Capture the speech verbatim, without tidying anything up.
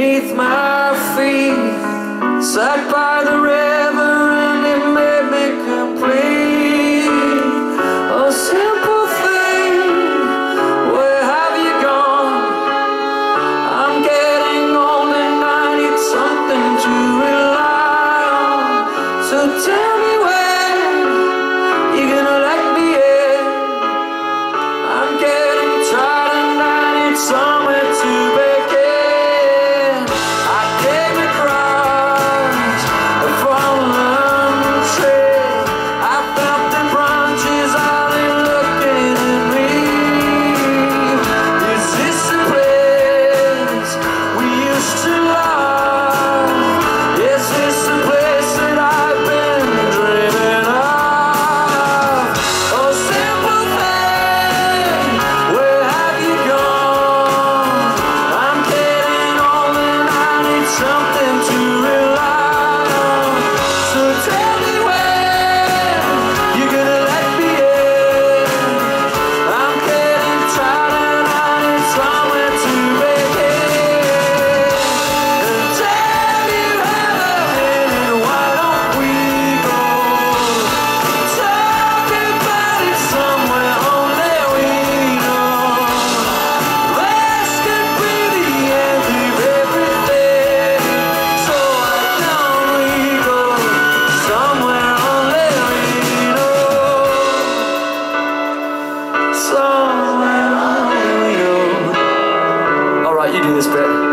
beneath my feet. Sat by the river and it made me complete. Oh, simple thing, where have you gone? I'm getting old and I need something to rely on. So tell me when you're gonna let me in. I'm getting tired and I need somewhere to begin. I came across a fallen tree. I felt the branches all in looking at me. Is this a place we used to love? Is this the place that I've been dreaming of? Oh, simple thing, where have you gone? I'm getting old and I need something to rely on. So tell me when you're gonna let me in. I'm getting tired and I need somewhere to begin. And tell you heaven, why don't we go talk about it somewhere only we know. This could be the end of everything. So why don't we go somewhere only we know? Somewhere only we know. Alright, you do this bit.